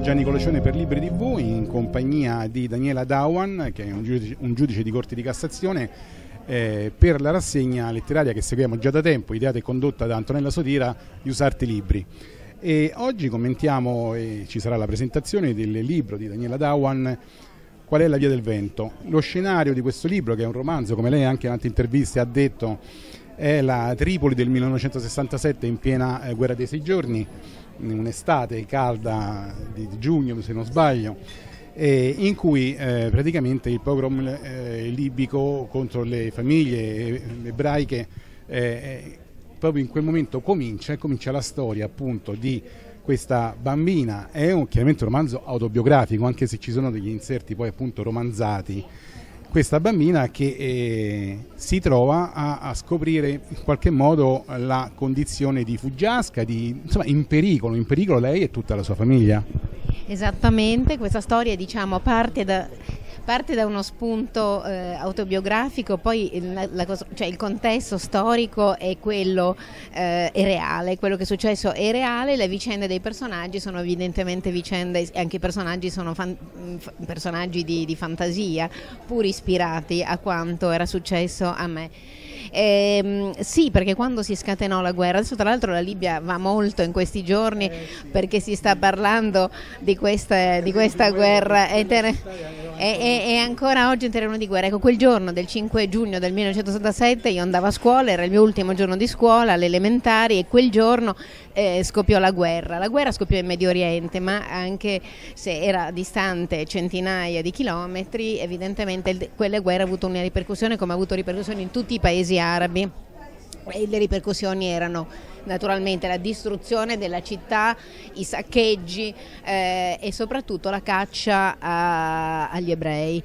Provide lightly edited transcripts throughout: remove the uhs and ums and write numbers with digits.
Gianni Colocione per Libri TV in compagnia di Daniela Dauan, che è un giudice di Corte di Cassazione, per la rassegna letteraria che seguiamo già da tempo, ideata e condotta da Antonella Sotira, di Usarti Libri. E oggi commentiamo, ci sarà la presentazione del libro di Daniela Dauan, Qual è la via del vento? Lo scenario di questo libro, che è un romanzo, come lei anche in altre interviste ha detto, è la Tripoli del 1967 in piena guerra dei 6 giorni, in un'estate calda di giugno se non sbaglio, in cui praticamente il pogrom libico contro le famiglie ebraiche proprio in quel momento comincia la storia appunto di questa bambina. È chiaramente un romanzo autobiografico, anche se ci sono degli inserti poi appunto romanzati. Questa bambina che si trova a scoprire in qualche modo la condizione di fuggiasca, insomma in pericolo lei e tutta la sua famiglia. Esattamente, questa storia parte da uno spunto autobiografico, poi il contesto storico è quello è reale, quello che è successo è reale, le vicende dei personaggi sono evidentemente vicende, anche i personaggi sono personaggi di fantasia, pur ispirati a quanto era successo a me. Sì, perché quando si scatenò la guerra, adesso tra l'altro la Libia va molto in questi giorni perché si sta parlando di questa guerra e ancora oggi in terreno di guerra. Ecco, quel giorno del 5 giugno del 1967 io andavo a scuola, era il mio ultimo giorno di scuola alle elementari, e quel giorno scoppiò la guerra. La guerra scoppiò in Medio Oriente, ma anche se era distante centinaia di chilometri, evidentemente quella guerra ha avuto una ripercussione, come ha avuto ripercussioni in tutti i paesi arabi, e le ripercussioni erano naturalmente la distruzione della città, i saccheggi e soprattutto la caccia agli ebrei.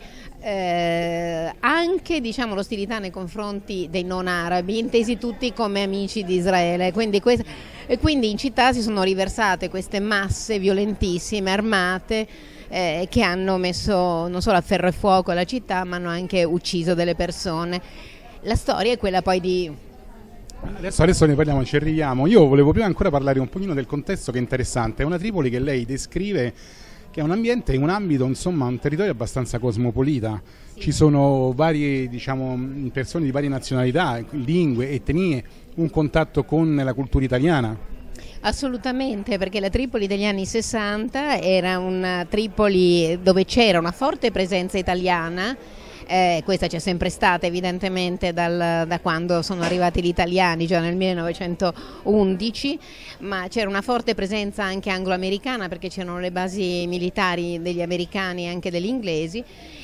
Anche l'ostilità nei confronti dei non arabi, intesi tutti come amici di Israele, quindi in città si sono riversate queste masse violentissime, armate, che hanno messo non solo a ferro e fuoco la città, ma hanno anche ucciso delle persone. La storia è quella poi di... Adesso ne parliamo, ci arriviamo. Io volevo prima ancora parlare un pochino del contesto, che è interessante. È una Tripoli che lei descrive che è un ambiente, un ambito, insomma, un territorio abbastanza cosmopolita. Sì. Ci sono varie, persone di varie nazionalità, lingue, etnie, un contatto con la cultura italiana. Assolutamente, perché la Tripoli degli anni 60 era una Tripoli dove c'era una forte presenza italiana. Questa c'è sempre stata evidentemente da quando sono arrivati gli italiani, già nel 1911, ma c'era una forte presenza anche anglo-americana, perché c'erano le basi militari degli americani e anche degli inglesi,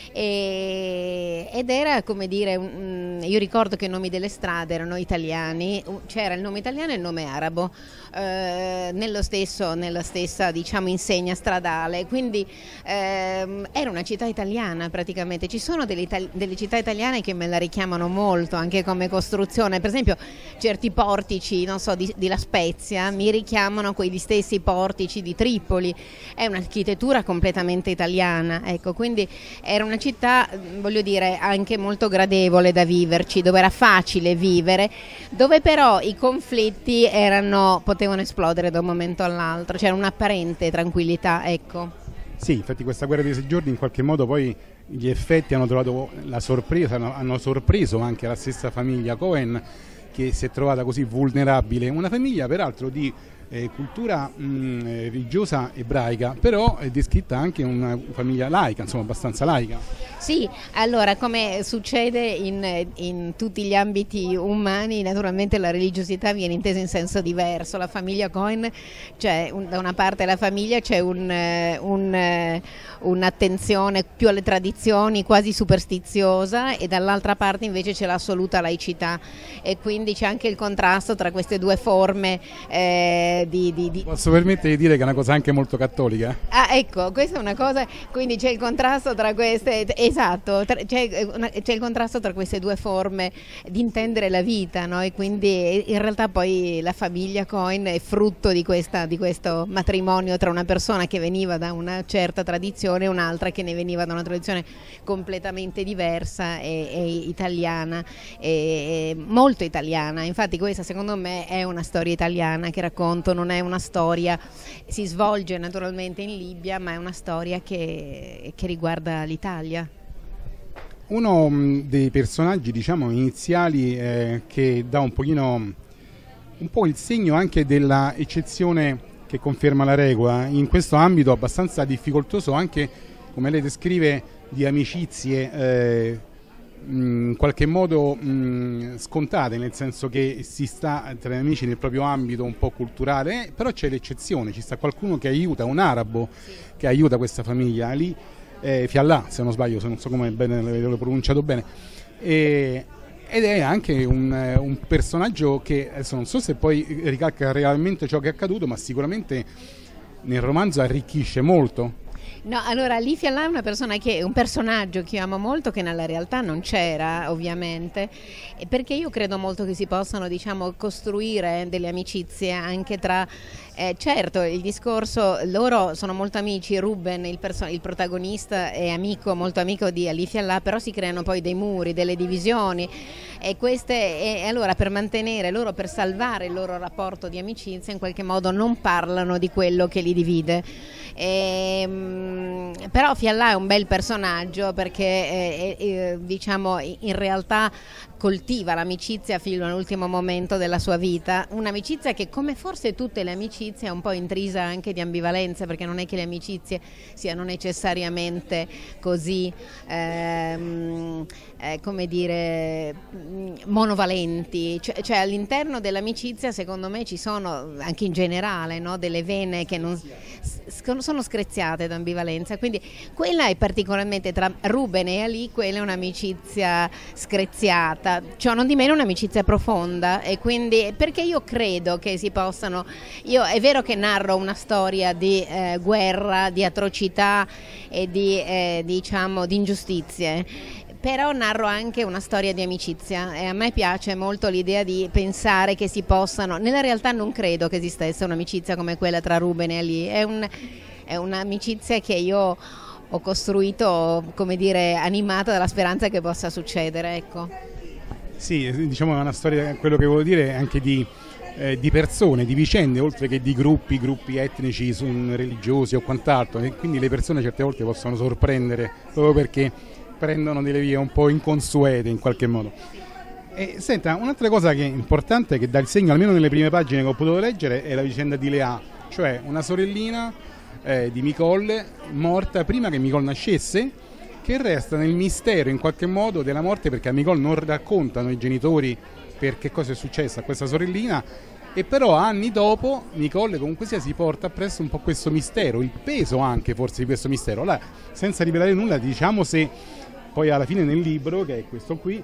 ed era, come dire, io ricordo che i nomi delle strade erano italiani, c'era il nome italiano e il nome arabo nella stessa insegna stradale, quindi era una città italiana praticamente. Ci sono delle città italiane che me la richiamano molto anche come costruzione, per esempio certi portici, non so, di La Spezia mi richiamano quegli stessi portici di Tripoli, è un'architettura completamente italiana, ecco, quindi era una città, voglio dire, anche molto gradevole da viverci, dove era facile vivere, dove però i conflitti potevano esplodere da un momento all'altro, c'era un'apparente tranquillità, ecco. Sì, infatti questa guerra dei 6 giorni in qualche modo poi gli effetti hanno trovato la sorpresa, hanno sorpreso anche la stessa famiglia Cohen, che si è trovata così vulnerabile, una famiglia peraltro di cultura religiosa ebraica, però è descritta anche una famiglia laica, insomma abbastanza laica. Sì, allora, come succede in tutti gli ambiti umani, naturalmente la religiosità viene intesa in senso diverso. La famiglia Cohen, da una parte la famiglia c'è un'attenzione più alle tradizioni, quasi superstiziosa, e dall'altra parte invece c'è l'assoluta laicità, e quindi c'è anche il contrasto tra queste due forme Posso permettere di dire che è una cosa anche molto cattolica? Ah, ecco, questa è una cosa, quindi c'è il contrasto tra queste, esatto, c'è il contrasto tra queste due forme di intendere la vita, no? E quindi in realtà poi la famiglia Cohen è frutto di questo matrimonio tra una persona che veniva da una certa tradizione e un'altra che ne veniva da una tradizione completamente diversa e italiana, molto italiana. Infatti questa secondo me è una storia italiana che racconto appunto non è una storia, si svolge naturalmente in Libia, ma è una storia che riguarda l'Italia. Uno dei personaggi, diciamo, iniziali che dà un po' il segno anche della eccezione che conferma la regola, in questo ambito abbastanza difficoltoso anche, come lei descrive, di amicizie in qualche modo scontate, nel senso che si sta tra gli amici nel proprio ambito un po' culturale, però c'è l'eccezione, ci sta qualcuno che aiuta, un arabo che aiuta questa famiglia, Ali Fiallah, se non sbaglio, se non so come bene l'ho pronunciato bene, ed è anche un personaggio che adesso non so se poi ricalca realmente ciò che è accaduto, ma sicuramente nel romanzo arricchisce molto. No, allora Ali Fiallah è un personaggio che io amo molto, che nella realtà non c'era ovviamente, perché io credo molto che si possano, diciamo, costruire delle amicizie anche tra, certo il discorso, loro sono molto amici, Ruben il protagonista è molto amico di Ali Fiallah, però si creano poi dei muri, delle divisioni e allora per salvare il loro rapporto di amicizia in qualche modo non parlano di quello che li divide. Però Fiallah è un bel personaggio perché diciamo in realtà coltiva l'amicizia fino all'ultimo momento della sua vita, un'amicizia che, come forse tutte le amicizie, è un po' intrisa anche di ambivalenza, perché non è che le amicizie siano necessariamente così come dire monovalenti, cioè all'interno dell'amicizia secondo me ci sono anche in generale, no, delle vene che non sono screziate da ambivalenza, quindi quella è particolarmente tra Ruben e Ali, quella è un'amicizia screziata, cioè non di meno un'amicizia profonda, e quindi perché io credo che si possano, è vero che narro una storia di guerra, di atrocità e diciamo di ingiustizie, però narro anche una storia di amicizia e a me piace molto l'idea di pensare che si possano, nella realtà non credo che esistesse un'amicizia come quella tra Ruben e Ali, è un'amicizia che io ho costruito, come dire, animata dalla speranza che possa succedere, ecco. Sì, diciamo è una storia, quello che volevo dire, anche di persone, di vicende, oltre che di gruppi etnici, religiosi o quant'altro, e quindi le persone certe volte possono sorprendere proprio perché prendono delle vie un po' inconsuete in qualche modo. E senta, un'altra cosa che è importante, che dà il segno, almeno nelle prime pagine che ho potuto leggere, è la vicenda di Lea, cioè una sorellina di Micol, morta prima che Micol nascesse, che resta nel mistero in qualche modo della morte, perché a Micol non raccontano i genitori per che cosa è successo a questa sorellina, e però anni dopo Micol comunque si porta appresso un po' questo mistero, il peso anche forse di questo mistero. Allora, senza rivelare nulla, diciamo se poi alla fine nel libro, che è questo qui,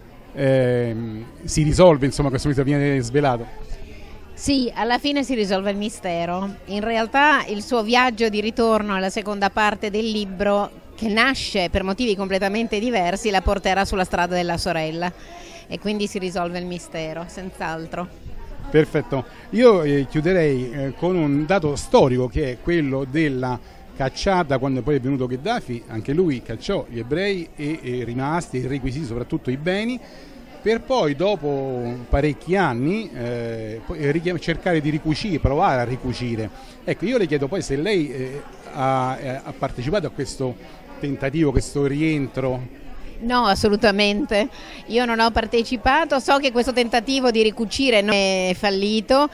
si risolve, insomma, questo mistero viene svelato. Sì, alla fine si risolve il mistero. In realtà il suo viaggio di ritorno alla seconda parte del libro, che nasce per motivi completamente diversi, la porterà sulla strada della sorella, e quindi si risolve il mistero, senz'altro. Perfetto. Io chiuderei con un dato storico, che è quello della cacciata, quando poi è venuto Gheddafi, anche lui cacciò gli ebrei e rimasti e requisì soprattutto i beni, per poi dopo parecchi anni cercare di ricucire, provare a ricucire. Ecco, io le chiedo poi se lei ha partecipato a questo tentativo, questo rientro. No, assolutamente. Io non ho partecipato, so che questo tentativo di ricucire non è fallito,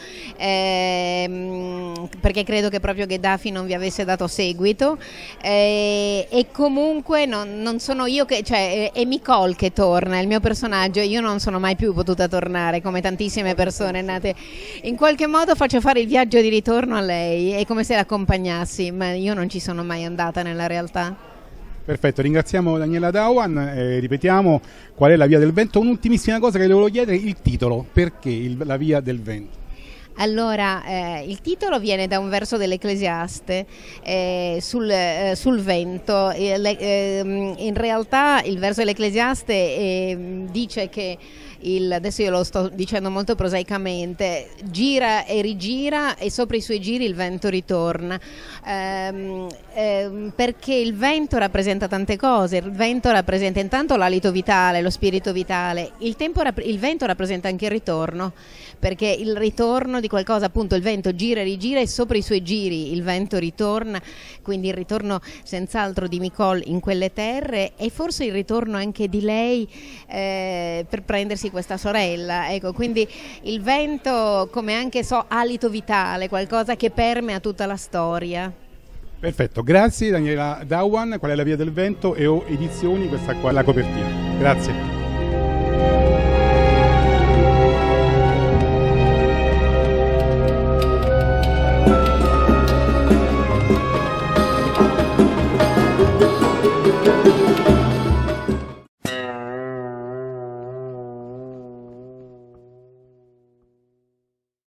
perché credo che proprio Gheddafi non vi avesse dato seguito, e comunque non sono io è Micol che torna, il mio personaggio, io non sono mai più potuta tornare come tantissime persone nate. In qualche modo faccio fare il viaggio di ritorno a lei, è come se l'accompagnassi, ma io non ci sono mai andata nella realtà. Perfetto, ringraziamo Daniela Dauan, ripetiamo qual è La Via del Vento. Un'ultimissima cosa che le volevo chiedere, il titolo, perché La Via del Vento? Allora, il titolo viene da un verso dell'Ecclesiaste sul vento. In realtà il verso dell'Ecclesiaste dice che adesso io lo sto dicendo molto prosaicamente, gira e rigira e sopra i suoi giri il vento ritorna, perché il vento rappresenta tante cose. Il vento rappresenta intanto l'alito vitale, lo spirito vitale, il vento rappresenta anche il ritorno, perché il ritorno di qualcosa, appunto il vento gira e rigira e sopra i suoi giri il vento ritorna, quindi il ritorno senz'altro di Micol in quelle terre e forse il ritorno anche di lei per prendersi questa sorella, ecco, quindi il vento come anche alito vitale, qualcosa che permea tutta la storia. Perfetto, grazie Daniela Dawan. Qual è la via del vento? E O Edizioni, questa qua è la copertina. Grazie.